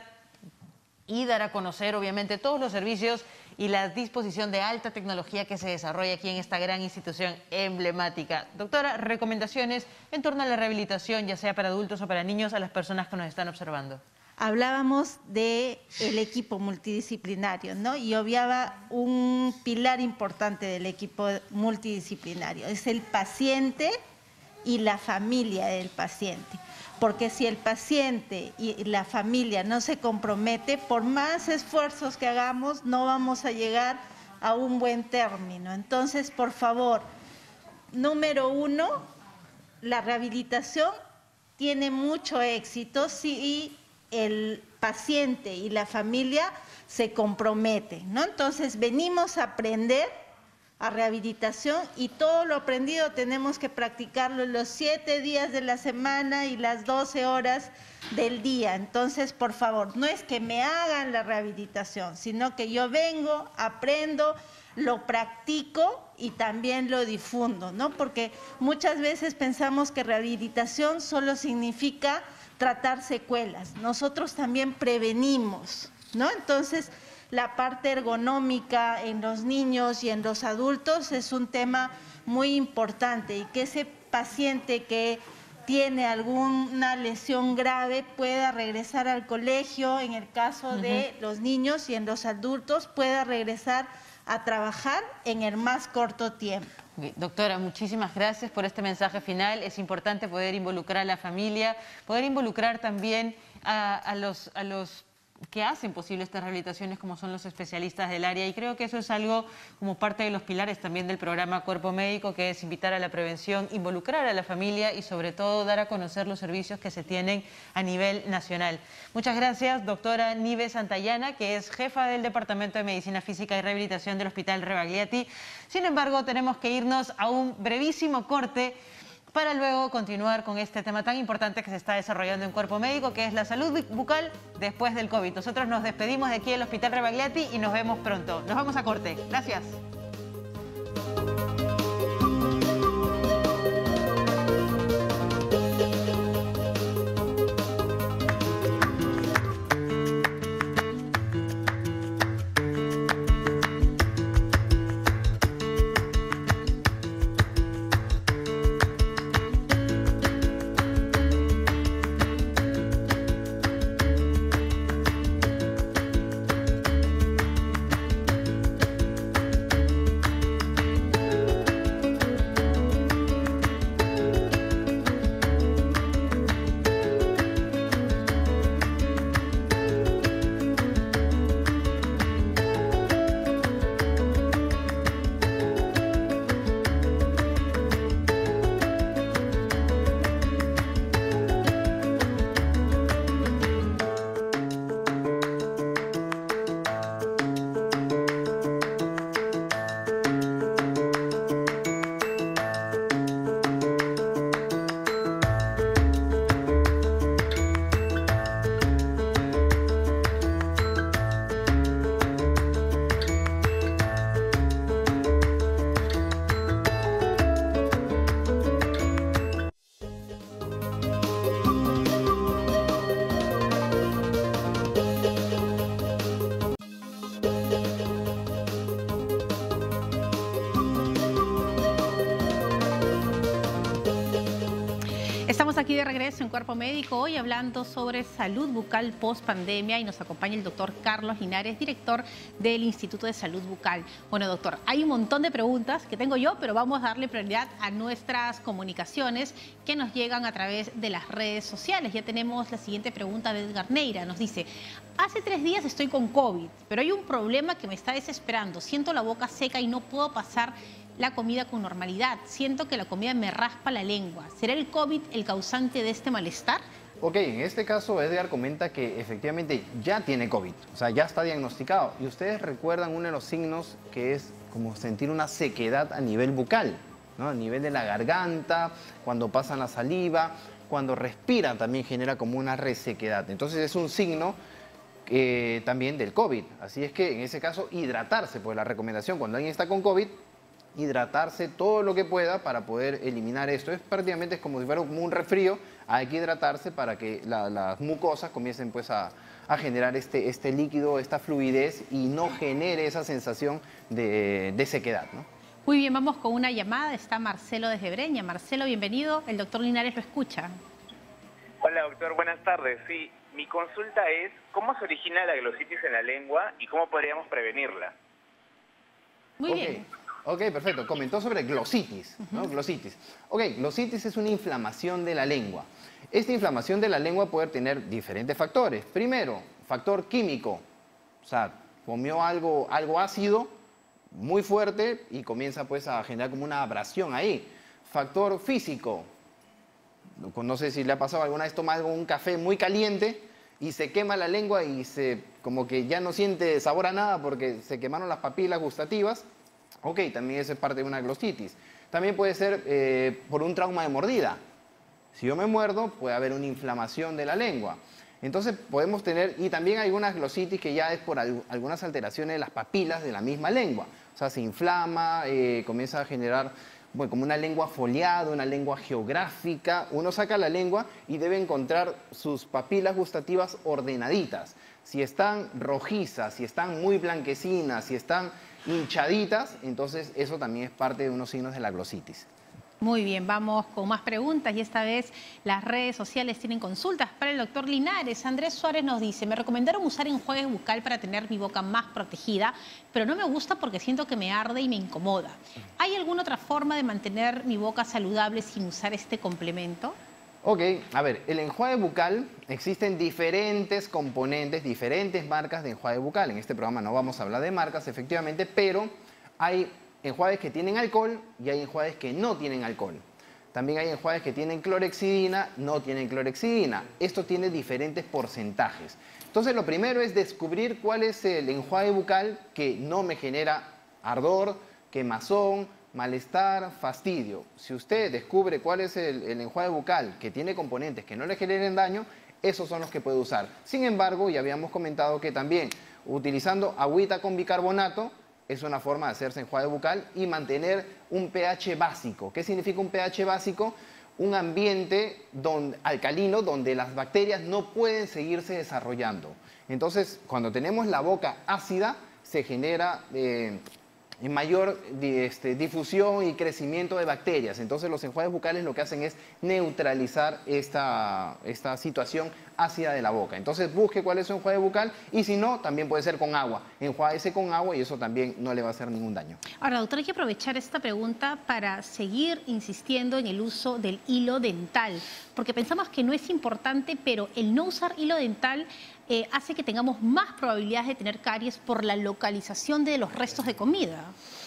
Speaker 2: y dar a conocer, obviamente, todos los servicios y la disposición de alta tecnología que se desarrolla aquí en esta gran institución emblemática. Doctora, recomendaciones en torno a la rehabilitación, ya sea para adultos o para niños, a las personas que nos están observando.
Speaker 3: Hablábamos del equipo multidisciplinario, ¿no? Y obviaba un pilar importante del equipo multidisciplinario, es el paciente y la familia del paciente. Porque si el paciente y la familia no se compromete, por más esfuerzos que hagamos, no vamos a llegar a un buen término. Entonces, por favor, número uno, la rehabilitación tiene mucho éxito si el paciente y la familia se comprometen, ¿no? Entonces, venimos a aprender a rehabilitación y todo lo aprendido tenemos que practicarlo los siete días de la semana y las doce horas del día. Entonces, por favor, no es que me hagan la rehabilitación, sino que yo vengo, aprendo, lo practico y también lo difundo, ¿no? Porque muchas veces pensamos que rehabilitación solo significa tratar secuelas. Nosotros también prevenimos, ¿no? Entonces, la parte ergonómica en los niños y en los adultos es un tema muy importante, y que ese paciente que tiene alguna lesión grave pueda regresar al colegio, en el caso uh-huh. de los niños, y en los adultos pueda regresar a trabajar en el más corto tiempo.
Speaker 2: Doctora, muchísimas gracias por este mensaje final. Es importante poder involucrar a la familia, poder involucrar también a, a, los, a los que hacen posible estas rehabilitaciones, como son los especialistas del área, y creo que eso es algo como parte de los pilares también del programa Cuerpo Médico, que es invitar a la prevención, involucrar a la familia y sobre todo dar a conocer los servicios que se tienen a nivel nacional. Muchas gracias, doctora Nive Santayana, que es jefa del Departamento de Medicina Física y Rehabilitación del Hospital Rebagliati. Sin embargo, tenemos que irnos a un brevísimo corte para luego continuar con este tema tan importante que se está desarrollando en Cuerpo Médico, que es la salud bucal después del COVID. Nosotros nos despedimos de aquí del Hospital Rebagliati y nos vemos pronto. Nos vamos a corte. Gracias.
Speaker 1: Estamos aquí de regreso en Cuerpo Médico, hoy hablando sobre salud bucal post pandemia y nos acompaña el doctor Carlos Linares, director del Instituto de Salud Bucal. Bueno, doctor, hay un montón de preguntas que tengo yo, pero vamos a darle prioridad a nuestras comunicaciones que nos llegan a través de las redes sociales. Ya tenemos la siguiente pregunta de Edgar Neira, nos dice: hace tres días estoy con COVID, pero hay un problema que me está desesperando. Siento la boca seca y no puedo pasar la comida con normalidad. Siento que la comida me raspa la lengua. ¿Será el COVID el causante de este malestar?
Speaker 4: Ok, en este caso Edgar comenta que efectivamente ya tiene COVID, o sea, ya está diagnosticado. Y ustedes recuerdan uno de los signos que es como sentir una sequedad a nivel bucal, ¿no? A nivel de la garganta, cuando pasan la saliva, cuando respiran también genera como una resequedad. Entonces es un signo eh, también del COVID. Así es que en ese caso hidratarse, pues la recomendación cuando alguien está con COVID, hidratarse todo lo que pueda para poder eliminar esto. Es prácticamente es como si fuera como un resfrío, hay que hidratarse para que la, las mucosas comiencen pues a, a generar este, este líquido, esta fluidez y no genere esa sensación de, de sequedad, ¿no?
Speaker 1: Muy bien, vamos con una llamada, está Marcelo desde Breña. Marcelo, bienvenido, el doctor Linares lo escucha.
Speaker 6: Hola doctor, buenas tardes. Sí, mi consulta es ¿cómo se origina la glositis en la lengua y cómo podríamos prevenirla?
Speaker 1: Muy
Speaker 4: Okay.
Speaker 1: bien.
Speaker 4: Ok, perfecto. Comentó sobre glositis, ¿no? Uh-huh. Glositis. Ok, glositis es una inflamación de la lengua. Esta inflamación de la lengua puede tener diferentes factores. Primero, factor químico. O sea, comió algo, algo ácido, muy fuerte, y comienza pues a generar como una abrasión ahí. Factor físico. No sé si le ha pasado alguna vez tomar un café muy caliente y se quema la lengua y se como que ya no siente sabor a nada porque se quemaron las papilas gustativas. Ok, también esa es parte de una glositis. También puede ser eh, por un trauma de mordida. Si yo me muerdo, puede haber una inflamación de la lengua. Entonces podemos tener, y también hay algunas glositis que ya es por al, algunas alteraciones de las papilas de la misma lengua. O sea, se inflama, eh, comienza a generar bueno, como una lengua foliada, una lengua geográfica. Uno saca la lengua y debe encontrar sus papilas gustativas ordenaditas. Si están rojizas, si están muy blanquecinas, si están hinchaditas, entonces eso también es parte de unos signos de la glositis.
Speaker 1: Muy bien, vamos con más preguntas y esta vez las redes sociales tienen consultas para el doctor Linares. Andrés Suárez nos dice: me recomendaron usar enjuague bucal para tener mi boca más protegida, pero no me gusta porque siento que me arde y me incomoda. ¿Hay alguna otra forma de mantener mi boca saludable sin usar este complemento?
Speaker 4: Ok, a ver, el enjuague bucal, existen diferentes componentes, diferentes marcas de enjuague bucal. En este programa no vamos a hablar de marcas, efectivamente, pero hay enjuagues que tienen alcohol y hay enjuagues que no tienen alcohol. También hay enjuagues que tienen clorexidina, no tienen clorexidina. Esto tiene diferentes porcentajes. Entonces, lo primero es descubrir cuál es el enjuague bucal que no me genera ardor, quemazón, malestar, fastidio. Si usted descubre cuál es el, el enjuague bucal que tiene componentes que no le generen daño, esos son los que puede usar. Sin embargo, ya habíamos comentado que también utilizando agüita con bicarbonato es una forma de hacerse enjuague bucal y mantener un pH básico. ¿Qué significa un pH básico? Un ambiente donde, alcalino donde las bacterias no pueden seguirse desarrollando. Entonces, cuando tenemos la boca ácida, se genera Eh, en mayor este, difusión y crecimiento de bacterias. Entonces los enjuagues bucales lo que hacen es neutralizar esta, esta situación ácida de la boca. Entonces busque cuál es su enjuague bucal y si no, también puede ser con agua. Enjuáguese con agua y eso también no le va a hacer ningún daño.
Speaker 1: Ahora, doctor, hay que aprovechar esta pregunta para seguir insistiendo en el uso del hilo dental, porque pensamos que no es importante, pero el no usar hilo dental Eh, hace que tengamos más probabilidades de tener caries por la localización de los restos de comida.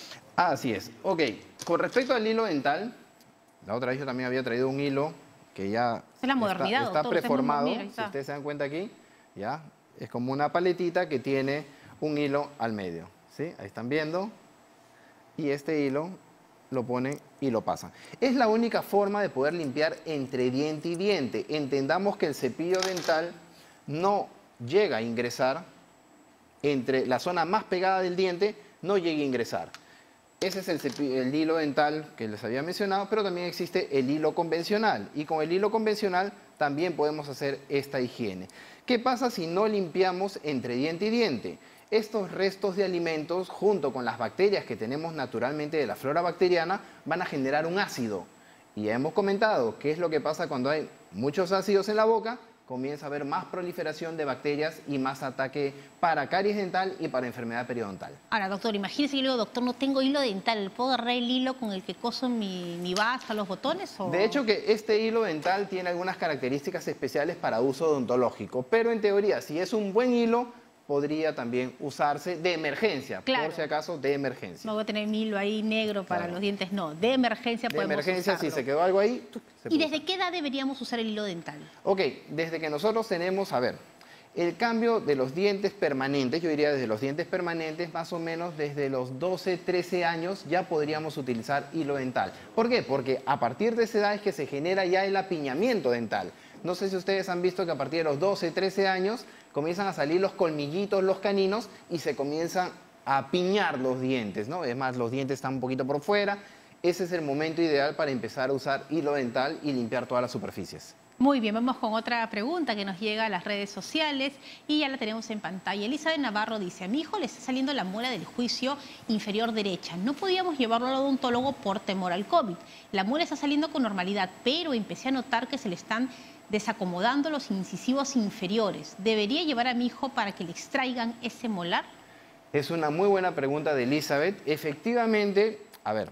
Speaker 4: Así es. Ok, con respecto al hilo dental, la otra vez yo también había traído un hilo que ya
Speaker 1: es la modernidad,
Speaker 4: está, está
Speaker 1: doctor,
Speaker 4: preformado.
Speaker 1: Mira, está.
Speaker 4: Si ustedes se dan cuenta aquí, ya es como una paletita que tiene un hilo al medio. ¿Sí? Ahí están viendo. Y este hilo lo ponen y lo pasan. Es la única forma de poder limpiar entre diente y diente. Entendamos que el cepillo dental no llega a ingresar entre la zona más pegada del diente, no llega a ingresar. Ese es el, el hilo dental que les había mencionado, pero también existe el hilo convencional. Y con el hilo convencional también podemos hacer esta higiene. ¿Qué pasa si no limpiamos entre diente y diente? Estos restos de alimentos, junto con las bacterias que tenemos naturalmente de la flora bacteriana, van a generar un ácido. y ya hemos comentado qué es lo que pasa cuando hay muchos ácidos en la boca, comienza a haber más proliferación de bacterias y más ataque para caries dental y para enfermedad periodontal.
Speaker 1: Ahora, doctor, imagínese que yo le digo, doctor, no tengo hilo dental, ¿puedo agarrar el hilo con el que coso mi, mi basta, los botones? O...
Speaker 4: De hecho, que este hilo dental tiene algunas características especiales para uso odontológico, pero en teoría, si es un buen hilo, podría también usarse de emergencia,
Speaker 1: claro.
Speaker 4: por si acaso de emergencia.
Speaker 1: No voy a tener mi hilo ahí negro para
Speaker 4: claro.
Speaker 1: los dientes, no, de emergencia
Speaker 4: de
Speaker 1: podemos
Speaker 4: emergencia,
Speaker 1: usarlo.
Speaker 4: si se quedó algo ahí, se
Speaker 1: ¿Y desde qué edad deberíamos usar el hilo dental?
Speaker 4: Ok, desde que nosotros tenemos, a ver, el cambio de los dientes permanentes, yo diría desde los dientes permanentes, más o menos desde los doce, trece años ya podríamos utilizar hilo dental. ¿Por qué? Porque a partir de esa edad es que se genera ya el apiñamiento dental. No sé si ustedes han visto que a partir de los doce, trece años comienzan a salir los colmillitos, los caninos, y se comienzan a apiñar los dientes, ¿no? Es más, los dientes están un poquito por fuera. Ese es el momento ideal para empezar a usar hilo dental y limpiar todas las superficies.
Speaker 1: Muy bien, vamos con otra pregunta que nos llega a las redes sociales y ya la tenemos en pantalla. Elizabeth Navarro dice, a mi hijo le está saliendo la muela del juicio inferior derecha. No podíamos llevarlo al odontólogo por temor al COVID. La muela está saliendo con normalidad, pero empecé a notar que se le están desacomodando los incisivos inferiores. ¿Debería llevar a mi hijo para que le extraigan ese molar?
Speaker 4: Es una muy buena pregunta de Elizabeth. Efectivamente, a ver,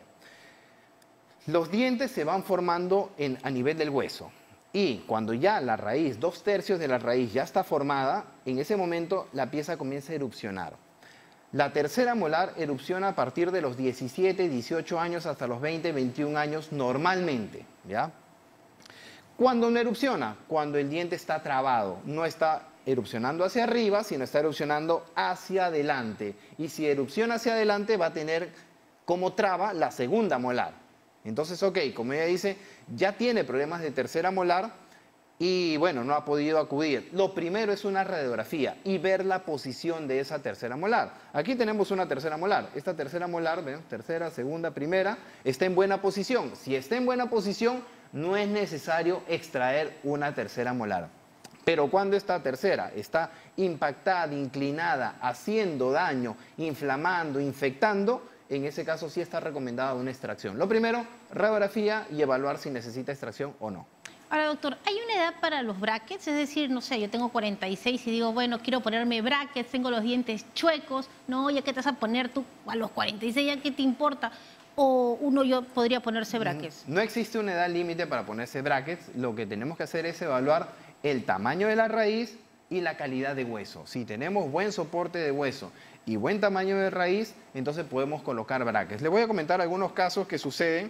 Speaker 4: los dientes se van formando en, a nivel del hueso. Y cuando ya la raíz, dos tercios de la raíz ya está formada, en ese momento la pieza comienza a erupcionar. La tercera molar erupciona a partir de los diecisiete, dieciocho años hasta los veinte, veintiún años normalmente, ¿ya? ¿Cuándo no erupciona? Cuando el diente está trabado, no está erupcionando hacia arriba, sino está erupcionando hacia adelante. Y si erupciona hacia adelante va a tener como traba la segunda molar. Entonces, ok, como ella dice, ya tiene problemas de tercera molar y bueno, no ha podido acudir. Lo primero es una radiografía y ver la posición de esa tercera molar. Aquí tenemos una tercera molar. Esta tercera molar, ¿ven? Tercera, segunda, primera, está en buena posición. Si está en buena posición, no es necesario extraer una tercera molar. Pero cuando esta tercera está impactada, inclinada, haciendo daño, inflamando, infectando, en ese caso sí está recomendada una extracción. Lo primero, radiografía y evaluar si necesita extracción o no.
Speaker 1: Ahora, doctor, ¿hay una edad para los brackets? Es decir, no sé, yo tengo cuarenta y seis y digo, bueno, quiero ponerme brackets, tengo los dientes chuecos. No, ¿ya qué te vas a poner tú a los cuarenta y seis? ¿Ya qué te importa? ¿O uno yo podría ponerse brackets?
Speaker 4: No existe una edad límite para ponerse brackets. Lo que tenemos que hacer es evaluar el tamaño de la raíz y la calidad de hueso. Si tenemos buen soporte de hueso y buen tamaño de raíz, entonces podemos colocar brackets. Les voy a comentar algunos casos que suceden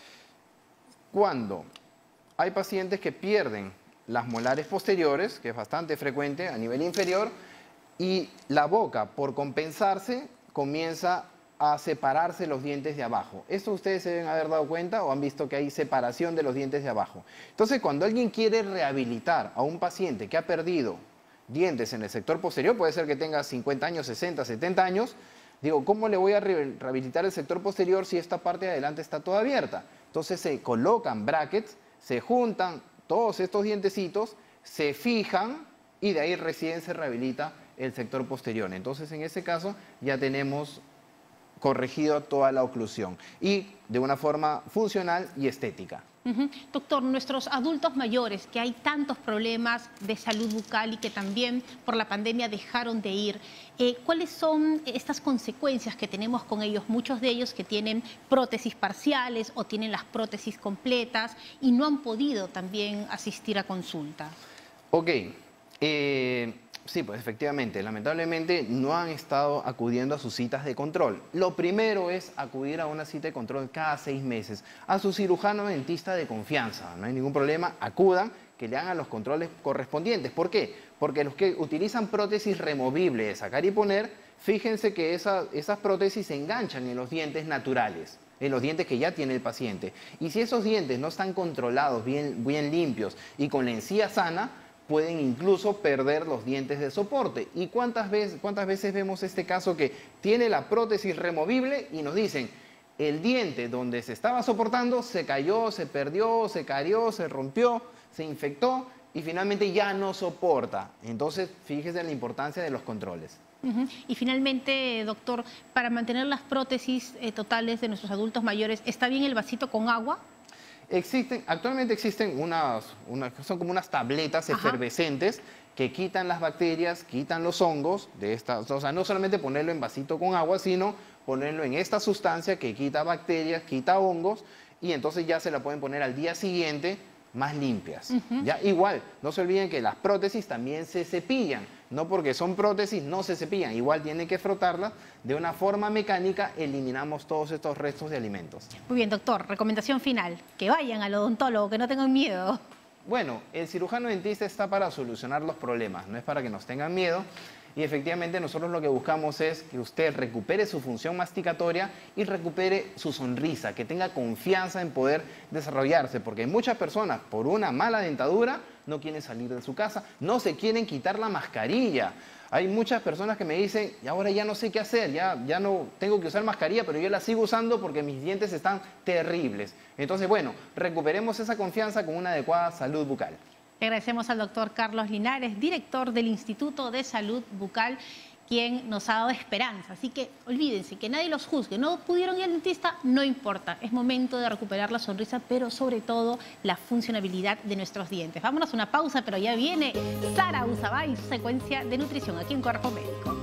Speaker 4: cuando hay pacientes que pierden las molares posteriores, que es bastante frecuente a nivel inferior, y la boca, por compensarse, comienza a separarse los dientes de abajo. Esto ustedes se deben haber dado cuenta o han visto que hay separación de los dientes de abajo. Entonces, cuando alguien quiere rehabilitar a un paciente que ha perdido dientes en el sector posterior, puede ser que tenga cincuenta años, sesenta, setenta años, digo, ¿cómo le voy a rehabilitar el sector posterior si esta parte de adelante está toda abierta? Entonces se colocan brackets, se juntan todos estos dientecitos, se fijan y de ahí recién se rehabilita el sector posterior. Entonces, en ese caso ya tenemos corregido toda la oclusión y de una forma funcional y estética.
Speaker 1: Uh-huh. Doctor, nuestros adultos mayores que hay tantos problemas de salud bucal y que también por la pandemia dejaron de ir, eh, ¿cuáles son estas consecuencias que tenemos con ellos? Muchos de ellos que tienen prótesis parciales o tienen las prótesis completas y no han podido también asistir a consulta.
Speaker 4: Ok, eh, sí, pues efectivamente, lamentablemente no han estado acudiendo a sus citas de control. Lo primero es acudir a una cita de control cada seis meses, a su cirujano dentista de confianza. No hay ningún problema, acudan, que le hagan los controles correspondientes. ¿Por qué? Porque los que utilizan prótesis removibles de sacar y poner, fíjense que esa, esas prótesis se enganchan en los dientes naturales, en los dientes que ya tiene el paciente. Y si esos dientes no están controlados, bien, bien limpios y con la encía sana, pueden incluso perder los dientes de soporte. ¿Y cuántas veces, cuántas veces vemos este caso que tiene la prótesis removible y nos dicen, el diente donde se estaba soportando se cayó, se perdió, se cayó, se rompió, se infectó y finalmente ya no soporta? Entonces, fíjese en la importancia de los controles.
Speaker 1: Uh-huh. Y finalmente, doctor, para mantener las prótesis eh, totales de nuestros adultos mayores, ¿está bien el vasito con agua?
Speaker 4: Existen, actualmente existen unas, unas, son como unas tabletas
Speaker 1: Ajá.
Speaker 4: efervescentes que quitan las bacterias, quitan los hongos de estas, o sea, no solamente ponerlo en vasito con agua, sino ponerlo en esta sustancia que quita bacterias, quita hongos, y entonces ya se la pueden poner al día siguiente más limpias. Uh-huh. Ya igual, no se olviden que las prótesis también se cepillan, no porque son prótesis no se cepillan, igual tienen que frotarlas de una forma mecánica, eliminamos todos estos restos de alimentos.
Speaker 1: Muy bien, doctor, recomendación final, que vayan al odontólogo, que no tengan miedo.
Speaker 4: Bueno, el cirujano dentista está para solucionar los problemas, no es para que nos tengan miedo. Y efectivamente nosotros lo que buscamos es que usted recupere su función masticatoria y recupere su sonrisa, que tenga confianza en poder desarrollarse, porque muchas personas por una mala dentadura no quieren salir de su casa, no se quieren quitar la mascarilla. Hay muchas personas que me dicen, y ahora ya no sé qué hacer, ya, ya no tengo que usar mascarilla, pero yo la sigo usando porque mis dientes están terribles. Entonces, bueno, recuperemos esa confianza con una adecuada salud bucal.
Speaker 1: Le agradecemos al doctor Carlos Linares, director del Instituto de Salud Bucal, quien nos ha dado esperanza. Así que olvídense, que nadie los juzgue. No pudieron ir al dentista, no importa. Es momento de recuperar la sonrisa, pero sobre todo la funcionabilidad de nuestros dientes. Vámonos a una pausa, pero ya viene Sara Usabay y su secuencia de nutrición aquí en Cuerpo Médico.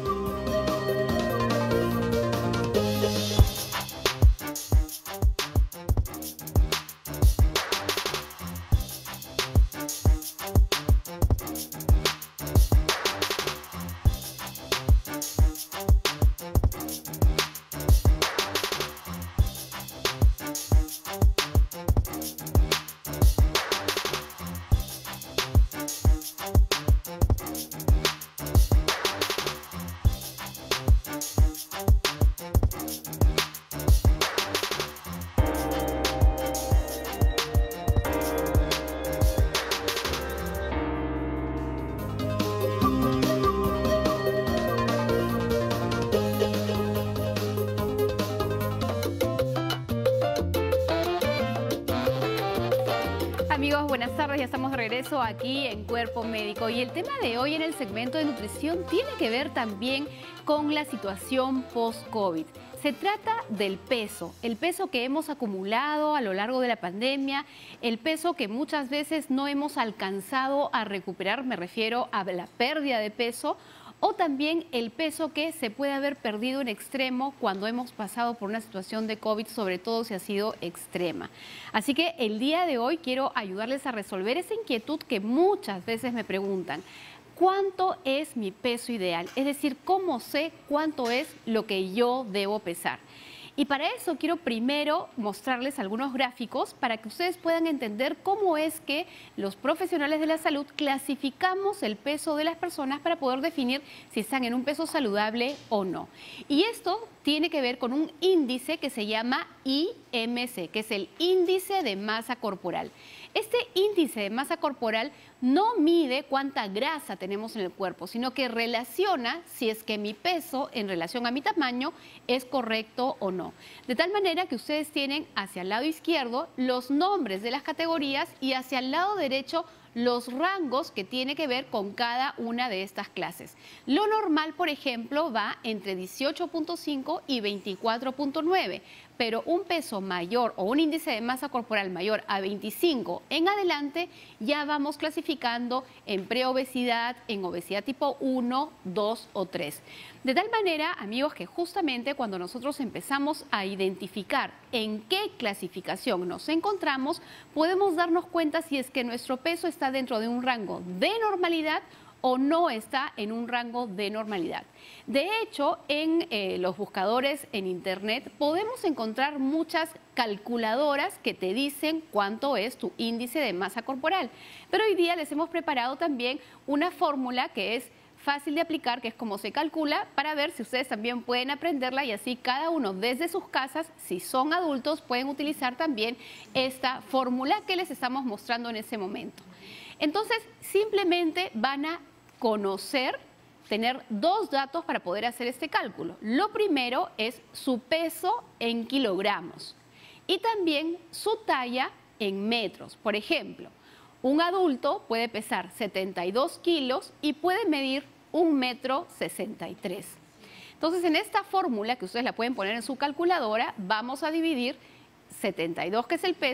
Speaker 1: Amigos, buenas tardes, ya estamos de regreso aquí en Cuerpo Médico y el tema de hoy en el segmento de nutrición tiene que ver también con la situación post-COVID. Se trata del peso, el peso que hemos acumulado a lo largo de la pandemia, el peso que muchas veces no hemos alcanzado a recuperar, me refiero a la pérdida de peso, o también el peso que se puede haber perdido en extremo cuando hemos pasado por una situación de COVID, sobre todo si ha sido extrema. Así que el día de hoy quiero ayudarles a resolver esa inquietud que muchas veces me preguntan. ¿Cuánto es mi peso ideal? Es decir, ¿cómo sé cuánto es lo que yo debo pesar? Y para eso quiero primero mostrarles algunos gráficos para que ustedes puedan entender cómo es que los profesionales de la salud clasificamos el peso de las personas para poder definir si están en un peso saludable o no. Y esto tiene que ver con un índice que se llama I M C, que es el índice de masa corporal. Este índice de masa corporal no mide cuánta grasa tenemos en el cuerpo, sino que relaciona si es que mi peso en relación a mi tamaño es correcto o no. De tal manera que ustedes tienen hacia el lado izquierdo los nombres de las categorías y hacia el lado derecho los rangos que tiene que ver con cada una de estas clases. Lo normal, por ejemplo, va entre dieciocho punto cinco y veinticuatro punto nueve, pero un peso mayor o un índice de masa corporal mayor a veinticinco en adelante ya vamos clasificando en preobesidad, en obesidad tipo uno, dos o tres. De tal manera, amigos, que justamente cuando nosotros empezamos a identificar en qué clasificación nos encontramos, podemos darnos cuenta si es que nuestro peso está dentro de un rango de normalidad o no está en un rango de normalidad. De hecho, en eh, los buscadores en internet podemos encontrar muchas calculadoras que te dicen cuánto es tu índice de masa corporal. Pero hoy día les hemos preparado también una fórmula que es fácil de aplicar, que es cómo se calcula, para ver si ustedes también pueden aprenderla y así cada uno desde sus casas, si son adultos, pueden utilizar también esta fórmula que les estamos mostrando en ese momento. Entonces, simplemente van a conocer, tener dos datos para poder hacer este cálculo. Lo primero es su peso en kilogramos y también su talla en metros. Por ejemplo, un adulto puede pesar setenta y dos kilos y puede medir un metro sesenta y tres. Entonces, en esta fórmula, que ustedes la pueden poner en su calculadora, vamos a dividir setenta y dos, que es el peso,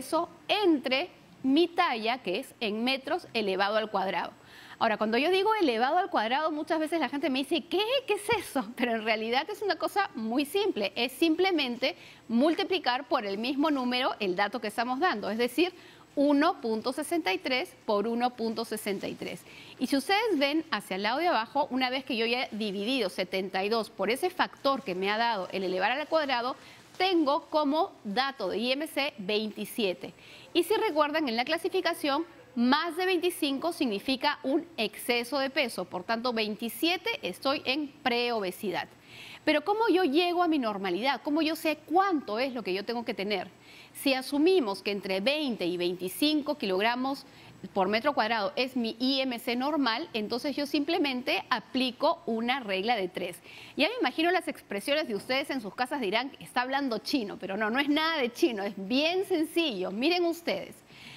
Speaker 7: entre mi talla, que es en metros elevado al cuadrado. Ahora, cuando yo digo elevado al cuadrado, muchas veces la gente me dice, ¿qué? ¿Qué es eso? Pero en realidad es una cosa muy simple. Es simplemente multiplicar por el mismo número el dato que estamos dando. Es decir, uno punto sesenta y tres por uno punto sesenta y tres. Y si ustedes ven hacia el lado de abajo, una vez que yo ya he dividido setenta y dos por ese factor que me ha dado el elevar al cuadrado, tengo como dato de I M C veintisiete. Y si recuerdan, en la clasificación, más de veinticinco significa un exceso de peso. Por tanto, veintisiete estoy en preobesidad. Pero ¿cómo yo llego a mi normalidad? ¿Cómo yo sé cuánto es lo que yo tengo que tener? Si asumimos que entre veinte y veinticinco kilogramos por metro cuadrado es mi I M C normal, entonces yo simplemente aplico una regla de tres. Ya me imagino las expresiones de ustedes en sus casas dirán, está hablando chino, pero no, no es nada de chino, es bien sencillo. Miren ustedes.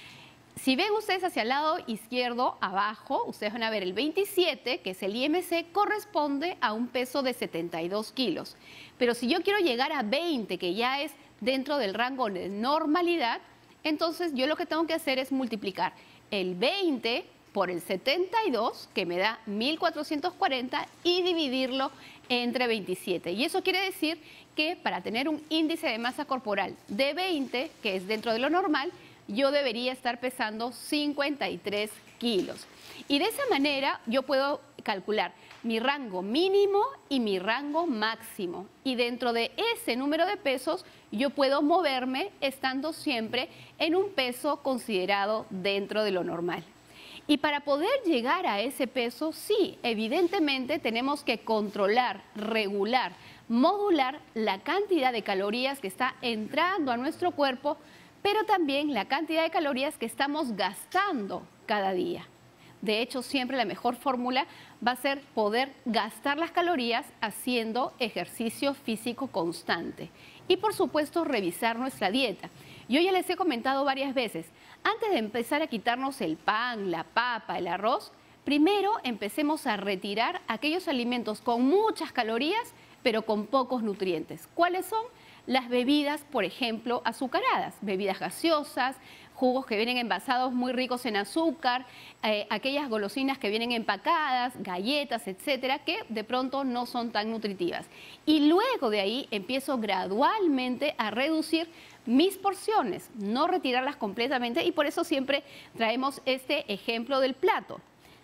Speaker 7: Si ven ustedes hacia el lado izquierdo, abajo, ustedes van a ver el veintisiete, que es el I M C, corresponde a un peso de setenta y dos kilos. Pero si yo quiero llegar a veinte, que ya es dentro del rango de normalidad, entonces yo lo que tengo que hacer es multiplicar el veinte por el setenta y dos, que me da mil cuatrocientos cuarenta, y dividirlo entre veintisiete. Y eso quiere decir que para tener un índice de masa corporal de veinte, que es dentro de lo normal, yo debería estar pesando cincuenta y tres kilos. Y de esa manera yo puedo calcular mi rango mínimo y mi rango máximo. Y dentro de ese número de pesos yo puedo moverme estando siempre en un peso considerado dentro de lo normal. Y para poder llegar a ese peso, sí, evidentemente tenemos que controlar, regular, modular la cantidad de calorías que está entrando a nuestro cuerpo, pero también la cantidad de calorías que estamos gastando cada día. De hecho, siempre la mejor fórmula va a ser poder gastar las calorías haciendo ejercicio físico constante. Y por supuesto, revisar nuestra dieta. Yo ya les he comentado varias veces, antes de empezar a quitarnos el pan, la papa, el arroz, primero empecemos a retirar aquellos alimentos con muchas calorías, pero con pocos nutrientes. ¿Cuáles son? Las bebidas, por ejemplo, azucaradas, bebidas gaseosas, jugos que vienen envasados muy ricos en azúcar, eh, aquellas golosinas que vienen empacadas, galletas, etcétera, que de pronto no son tan nutritivas. Y luego de ahí empiezo gradualmente a reducir mis porciones, no retirarlas completamente, y por eso siempre traemos este ejemplo del plato,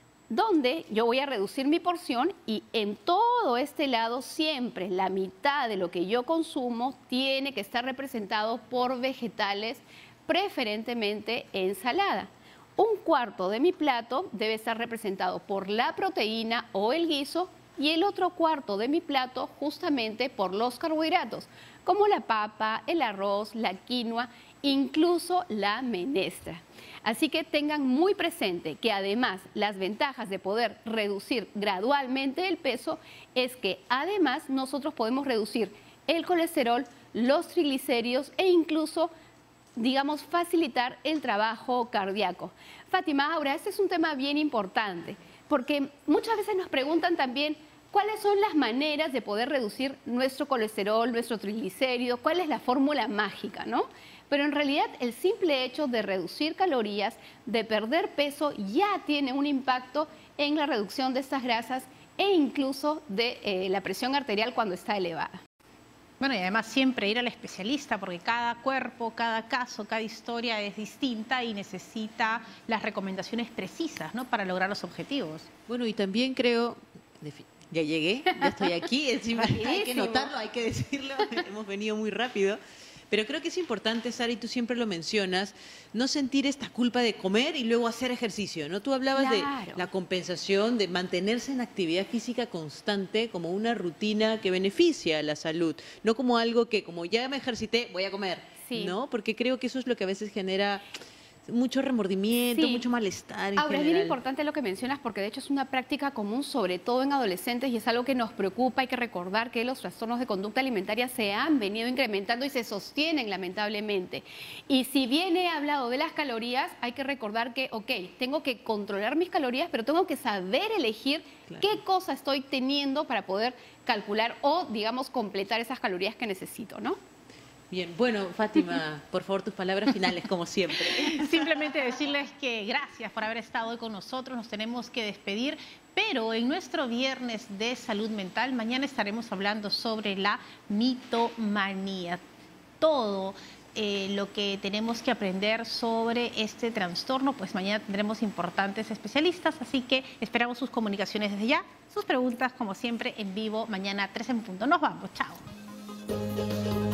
Speaker 7: donde yo voy a reducir mi porción y en todo este lado siempre la mitad de lo que yo consumo tiene que estar representado por vegetales, preferentemente ensalada. Un cuarto de mi plato debe estar representado por la proteína o el guiso y el otro cuarto de mi plato justamente por los carbohidratos, como la papa, el arroz, la quinoa, incluso la menestra. Así que tengan muy presente que además las ventajas de poder reducir gradualmente el peso es que además nosotros podemos reducir el colesterol, los triglicéridos e incluso, digamos, facilitar el trabajo cardíaco. Fátima, ahora, este es un tema bien importante porque muchas veces nos preguntan también cuáles son las maneras de poder reducir nuestro colesterol, nuestro triglicérido, cuál es la fórmula mágica, ¿no? Pero en realidad el simple hecho de reducir calorías, de perder peso, ya tiene un impacto en la reducción de estas grasas e incluso de eh, la presión arterial cuando está elevada.
Speaker 1: Bueno, y además siempre ir al especialista, porque cada cuerpo, cada caso, cada historia es distinta y necesita las recomendaciones precisas, ¿no?, para lograr los objetivos.
Speaker 2: Bueno, y también creo, ya llegué, ya estoy aquí, encima hay que notarlo, hay que decirlo, hemos venido muy rápido. Pero creo que es importante, Sara, y tú siempre lo mencionas, no sentir esta culpa de comer y luego hacer ejercicio, ¿no? Tú hablabas claro. de la compensación, de mantenerse en actividad física constante como una rutina que beneficia a la salud, no como algo que como ya me ejercité, voy a comer, sí. ¿no? Porque creo que eso es lo que a veces genera mucho remordimiento, sí. mucho malestar en
Speaker 7: Ahora,
Speaker 2: general.
Speaker 7: es bien importante lo que mencionas porque de hecho es una práctica común, sobre todo en adolescentes, y es algo que nos preocupa. Hay que recordar que los trastornos de conducta alimentaria se han venido incrementando y se sostienen lamentablemente. Y si bien he hablado de las calorías, hay que recordar que, ok, tengo que controlar mis calorías, pero tengo que saber elegir claro. qué cosa estoy teniendo para poder calcular o, digamos, completar esas calorías que necesito, ¿no?
Speaker 2: Bien, bueno, Fátima, por favor, tus palabras finales, como siempre.
Speaker 1: Simplemente decirles que gracias por haber estado hoy con nosotros, nos tenemos que despedir, pero en nuestro viernes de salud mental, mañana estaremos hablando sobre la mitomanía. Todo eh, lo que tenemos que aprender sobre este trastorno, pues mañana tendremos importantes especialistas, así que esperamos sus comunicaciones desde ya, sus preguntas, como siempre, en vivo, mañana tres en punto. Nos vamos, chao.